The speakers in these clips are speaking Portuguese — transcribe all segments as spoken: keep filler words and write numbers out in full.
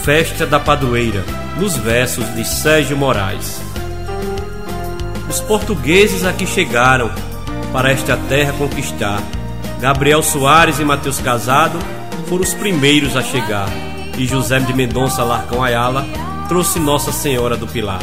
festa da padroeira, nos versos de Sérgio Moraes. Os portugueses aqui chegaram para esta terra conquistar. Gabriel Soares e Mateus Casado foram os primeiros a chegar, e José de Mendonça Larcão Ayala trouxe Nossa Senhora do Pilar.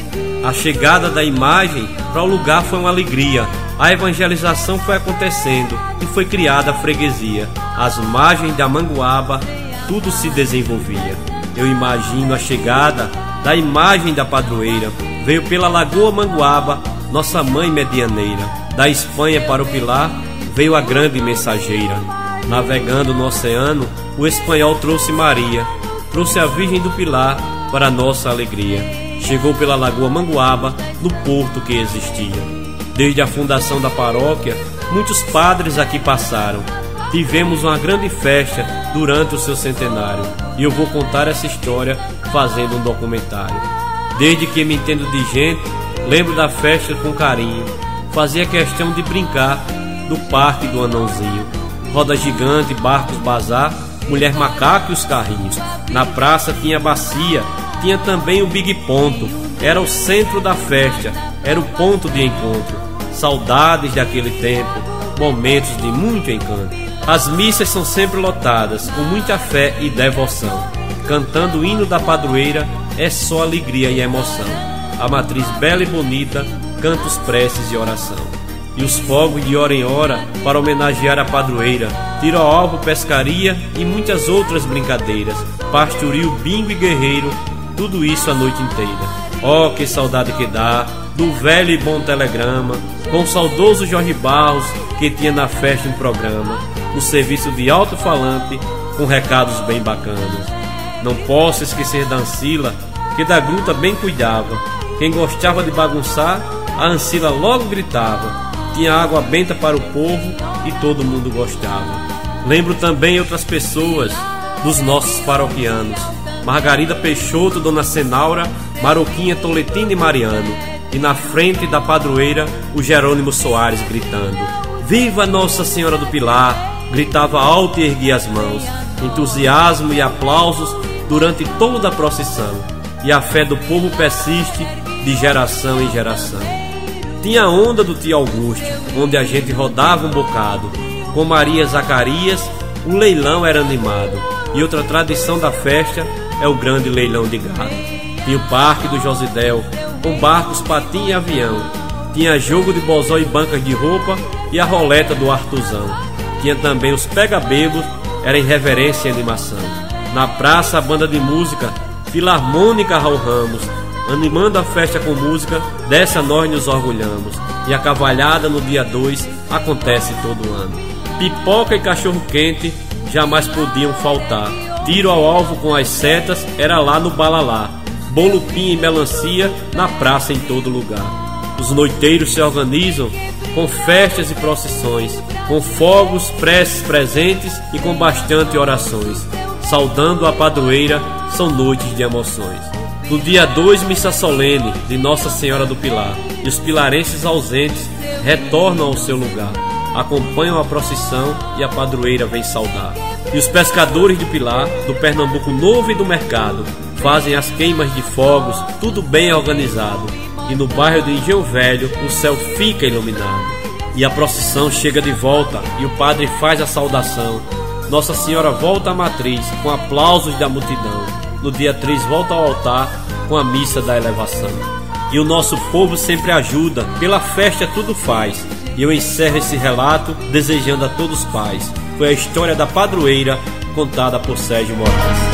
A chegada da imagem para o lugar foi uma alegria. A evangelização foi acontecendo e foi criada a freguesia. Às margens da Manguaba, tudo se desenvolvia. Eu imagino a chegada da imagem da padroeira. Veio pela Lagoa Manguaba, nossa mãe medianeira. Da Espanha para o Pilar, veio a grande mensageira. Navegando no oceano, o espanhol trouxe Maria. Trouxe a Virgem do Pilar para nossa alegria. Chegou pela Lagoa Manguaba, no porto que existia. Desde a fundação da paróquia, muitos padres aqui passaram. Tivemos uma grande festa durante o seu centenário, e eu vou contar essa história fazendo um documentário. Desde que me entendo de gente, lembro da festa com carinho. Fazia questão de brincar do parque do Anãozinho. Roda gigante, barcos bazar, mulher macaco e os carrinhos. Na praça tinha bacia, tinha também o Big Ponto. Era o centro da festa, era o ponto de encontro. Saudades daquele tempo, momentos de muito encanto. As missas são sempre lotadas, com muita fé e devoção. Cantando o hino da padroeira, é só alegria e emoção. A matriz bela e bonita canta os preces e oração. E os fogos de hora em hora para homenagear a padroeira. Tiro ao alvo, pescaria e muitas outras brincadeiras. Pastoril, bingo e guerreiro, tudo isso a noite inteira. Oh, que saudade que dá do velho e bom telegrama, com o saudoso Jorge Barros, que tinha na festa um programa, um serviço de alto-falante com recados bem bacanas. Não posso esquecer da Ancila, que da gruta bem cuidava. Quem gostava de bagunçar, a Ancila logo gritava. Tinha água benta para o povo e todo mundo gostava. Lembro também outras pessoas dos nossos paroquianos: Margarida Peixoto, Dona Cenaura, Maroquinha, Toletina e Mariano. E na frente da padroeira, o Jerônimo Soares gritando: Viva Nossa Senhora do Pilar! Gritava alto e erguia as mãos. Entusiasmo e aplausos durante toda a procissão. E a fé do povo persiste de geração em geração. Tinha a onda do tio Augusto, onde a gente rodava um bocado. Com Maria Zacarias, o leilão era animado. E outra tradição da festa é o grande leilão de gado. Tinha o parque do Josidel, com barcos, patim e avião. Tinha jogo de bozó e bancas de roupa e a roleta do Artuzão. Tinha também os pega-bebos, era em reverência e animação. Na praça, a banda de música Filarmônica Raul Ramos, animando a festa com música, dessa nós nos orgulhamos. E a cavalhada no dia dois acontece todo ano. Pipoca e cachorro-quente jamais podiam faltar. Tiro ao alvo com as setas era lá no Balalá. Bolo, pinha e melancia na praça em todo lugar. Os noiteiros se organizam com festas e procissões, com fogos, preces, presentes e com bastante orações. Saudando a padroeira, são noites de emoções. No dia dois, missa solene de Nossa Senhora do Pilar, e os pilarenses ausentes retornam ao seu lugar, acompanham a procissão e a padroeira vem saudar. E os pescadores de Pilar, do Pernambuco Novo e do Mercado, fazem as queimas de fogos, tudo bem organizado. E no bairro do Engenho Velho, o céu fica iluminado. E a procissão chega de volta e o padre faz a saudação. Nossa Senhora volta à matriz com aplausos da multidão. No dia três volta ao altar com a missa da elevação. E o nosso povo sempre ajuda, pela festa tudo faz. E eu encerro esse relato desejando a todos paz. Foi a história da padroeira contada por Sérgio Moraes.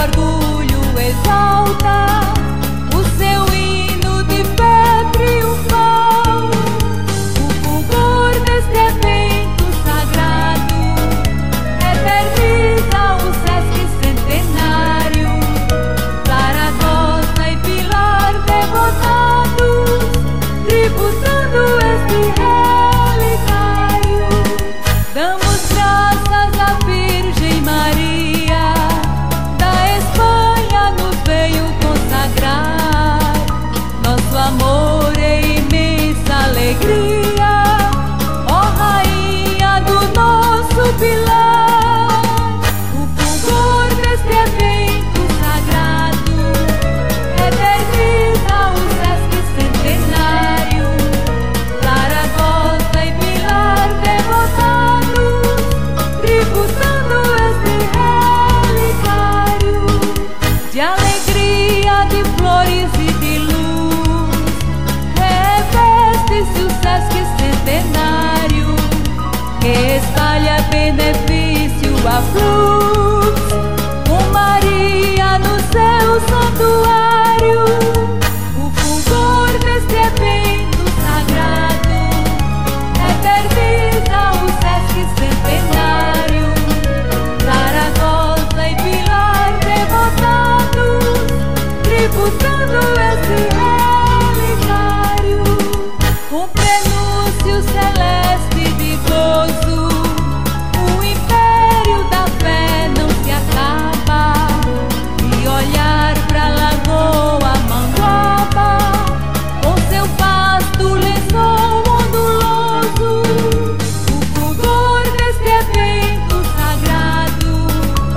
orgulho exalta o seu hino de fé triunfal. O fulgor deste evento sagrado eterniza o Sesc centenário. Zaragoza e Pilar devotados, tributando este relicário. Damos graças à Virgem Maria, da Espanha nos veio consagrar. Nosso amor e imensa alegria, ó Rainha do nosso pilar. O fulgor deste evento sagrado eterniza o Sesc centenário. Zaragoza e Pilar devotados, tributando este relicário. De alegria, de flores e de luz, reveste-se o Sesc centenário, que espalha benefício a fluxo, com Maria no seu santuário. O fulgor deste evento sagrado eterniza o Sesc centenário. Zaragoza e Pilar devotados, tributando este relicário. Com prenúncio celeste de gozo, o império da fé não se acaba. E olhar pra Lagoa Manguaba, com seu vasto lençol onduloso. O fulgor deste evento sagrado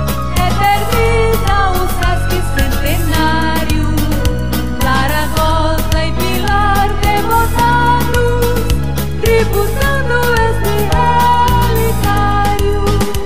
eterniza o Sesc centenário. Zaragoza e Pilar devotados, tributando este relicário.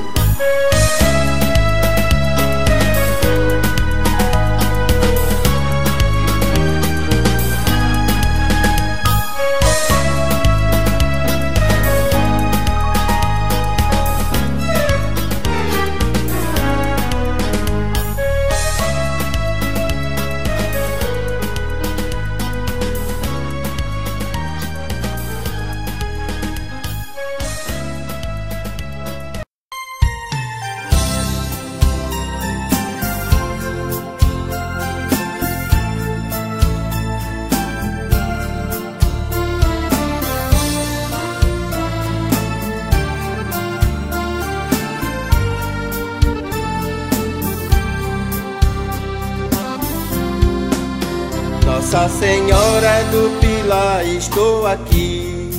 Nossa Senhora do Pilar, estou aqui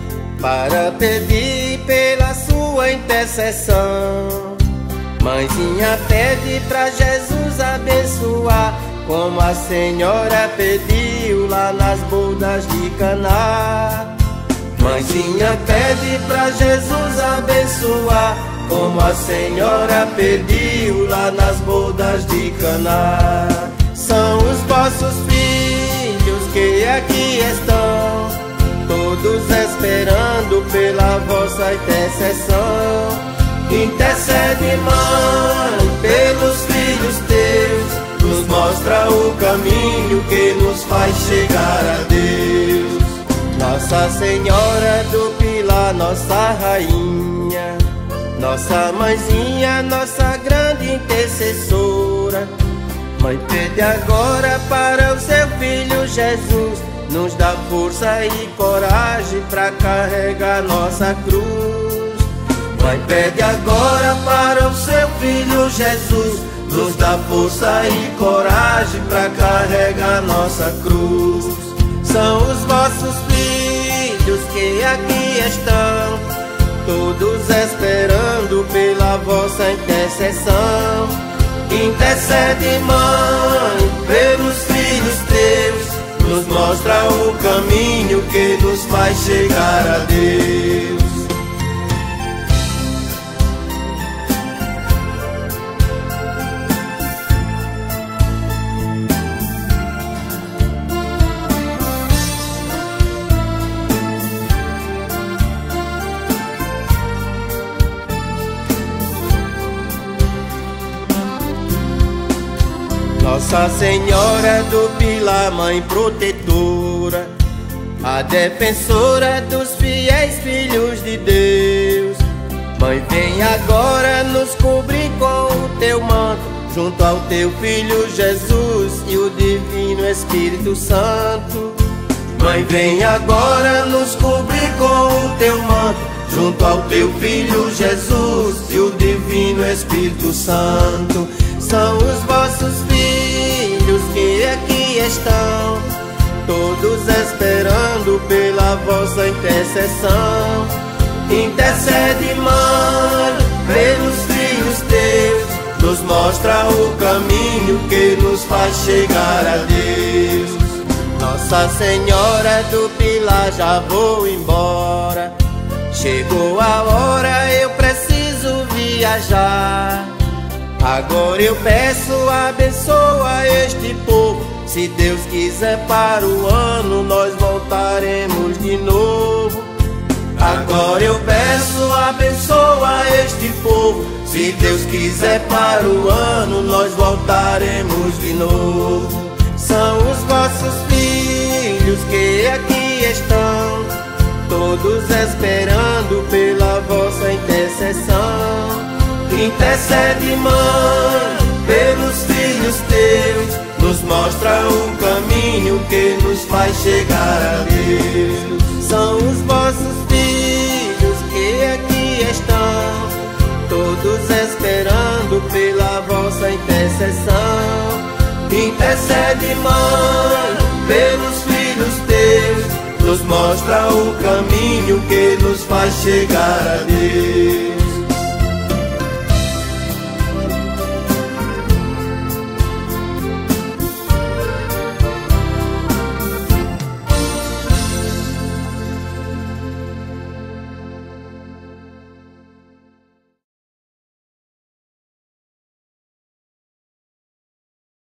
para pedir pela sua intercessão. Mãezinha, pede pra Jesus abençoar, como a Senhora pediu lá nas bodas de Caná. Mãezinha, pede pra Jesus abençoar, como a Senhora pediu lá nas bodas de Caná. São os vossos filhos que aqui estão, todos esperando pela vossa intercessão. Intercede, Mãe, pelos filhos teus, nos mostra o caminho que nos faz chegar a Deus. Nossa Senhora do Pilar, nossa Rainha, nossa Mãezinha, nossa grande intercessora. Mãe, pede agora para o seu filho Jesus, nos dá força e coragem para carregar nossa cruz. Mãe, pede agora para o seu filho Jesus, nos dá força e coragem para carregar nossa cruz. São os vossos filhos que aqui estão, todos esperando pela vossa intercessão. Intercede, Mãe, pelos filhos teus, nos mostra o caminho que nos faz chegar a Deus. Nossa Senhora do Pilar, Mãe protetora, a defensora dos fiéis filhos de Deus. Mãe, vem agora nos cobrir com o teu manto, junto ao teu Filho Jesus e o Divino Espírito Santo. Mãe, vem agora nos cobrir com o teu manto, junto ao teu Filho Jesus e o Divino Espírito Santo. São os vossos filhos que aqui estão, todos esperando pela vossa intercessão. Intercede, Mãe, pelos filhos teus, nos mostra o caminho que nos faz chegar a Deus. Nossa Senhora do Pilar, já vou embora, chegou a hora, eu preciso viajar. Agora eu peço, abençoa este povo, se Deus quiser para o ano nós voltaremos de novo. Agora eu peço, abençoa este povo, se Deus quiser para o ano nós voltaremos de novo. São os vossos filhos que aqui estão, todos esperando pela vossa intercessão. Intercede, Mãe, pelos filhos teus, nos mostra um caminho que nos faz chegar a Deus. São os vossos filhos que aqui estão, todos esperando pela vossa intercessão. Intercede, Mãe, pelos filhos teus, nos mostra o caminho que nos faz chegar a Deus.